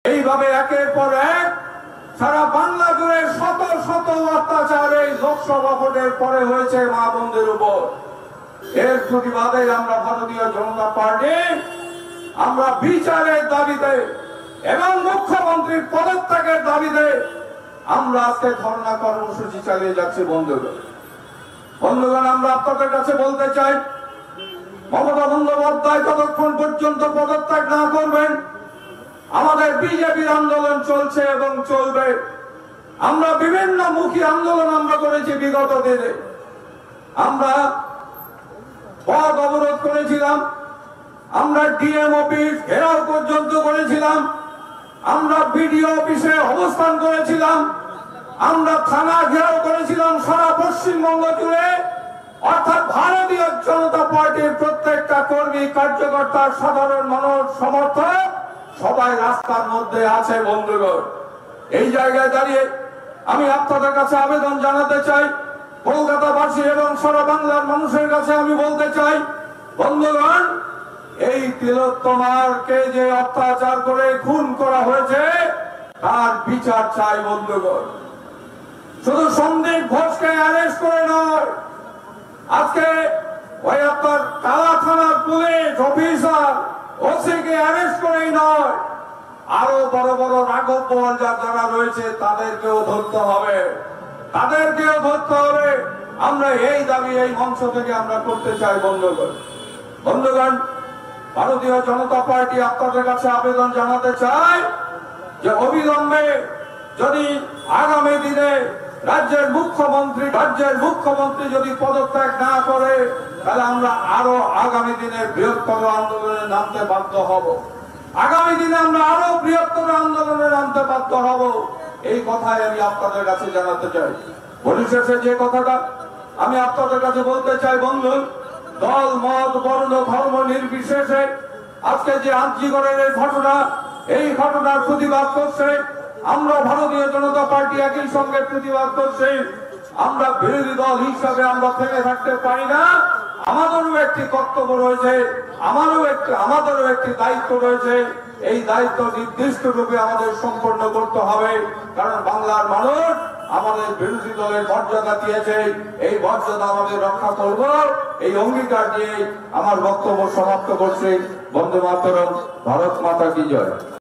এইভাবে একের পর এক সারা বাংলা জুড়ে শত শত অত্যাচার এই লোকসভা ভোটের পরে হয়েছে মা বোনদের উপর। এর প্রতিবাদে আমরা ভারতীয় জনতা পার্টি আমরা বিচারের দাবিতে এবং মুখ্যমন্ত্রীর পদত্যাগের দাবিতে আমরা আজকে ধর্ণা কর্মসূচি চালিয়ে যাচ্ছি। বন্ধুগণ, আমরা আপনাদের কাছে বলতে চাই, মমতা বন্দ্যোপাধ্যায় যতক্ষণ পর্যন্ত পদত্যাগ না করবেন আমাদের বিজেপির আন্দোলন চলছে এবং চলবে। আমরা বিভিন্ন মুখী আন্দোলন আমরা করেছি বিগত দিনে। আমরা পথ অবরোধ করেছিলাম, আমরা ডিএম অফিস ঘেরাও পর্যন্ত করেছিলাম, আমরা বিডিও অফিসে অবস্থান করেছিলাম, আমরা থানা ঘেরাও করেছিলাম সারা পশ্চিমবঙ্গ জুড়ে। অর্থাৎ ভারতীয় জনতা পার্টির প্রত্যেকটা কর্মী, কার্যকর্তা, সাধারণ মানুষ, সমর্থক সবাই রাস্তার মধ্যে আছে। বন্ধুগণ, এই জায়গায় দাঁড়িয়ে আমি আপনাদের কাছে আবেদন জানাতে চাই, কলকাতাবাসী এবং সারা বাংলার মানুষের কাছে আমি বলতে চাই, বন্ধুগণ, এই তিলোত্তমাকে যে অত্যাচার করে খুন করা হয়েছে তার বিচার চাই। বন্ধুগণ, শুধু সন্দীপ ঘোষকে অ্যারেস্ট করে নয়, আজকে ওই আপনার কালা থানার পুলিশ অফিসার ওসিকে অ্যারেস্ট করেই নয়, আরো বড় বড় রাঘব বোয়ালজার যারা রয়েছে তাদেরকেও ধরতে হবে, তাদেরকেও ধরতে হবে। আমরা এই দাবি এই মঞ্চ থেকে আমরা করতে চাই। বন্ধুগণ, ভারতীয় জনতা পার্টি আপনাদের কাছে আবেদন জানাতে চাই যে অবিলম্বে যদি আগামী দিনে রাজ্যের মুখ্যমন্ত্রী যদি পদত্যাগ না করে তাহলে আমরা আরো আগামী দিনে বৃহত্তর আন্দোলনে নামতে বাধ্য হব। আগামী দিনে আমরা আরো বৃহত্তর আন্দোলনে নামতে বাধ্য হব। এই কথাই আমি আপনাদের কাছে জানাতে চাই। পরিশেষে যে কথাটা আমি আপনাদের কাছে বলতে চাই, বন্ধু, দল, মত, বর্ণ, ধর্ম নির্বিশেষে আজকে যে আর্যিকরের এই ঘটনার প্রতিবাদ করছে, আমরা ভারতীয় জনতা পার্টি একই সঙ্গে প্রতিবাদ করছি। আমরা বিরোধী দল হিসাবে আমরা থেমে থাকতে পারি না। আমাদেরও একটি কর্তব্য রয়েছে, আমাদেরও একটি দায়িত্ব রয়েছে। এই দায়িত্ব নির্দিষ্ট রূপে আমাদের সম্পন্ন করতে হবে, কারণ বাংলার মানুষ আমাদের বিরোধী দলের মর্যাদা দিয়েছে। এই মর্যাদা আমাদের রক্ষা করব, এই অঙ্গীকার দিয়ে আমার বক্তব্য সমাপ্ত করছি। বন্দে মাতরম, ভারত মাতা কি জয়।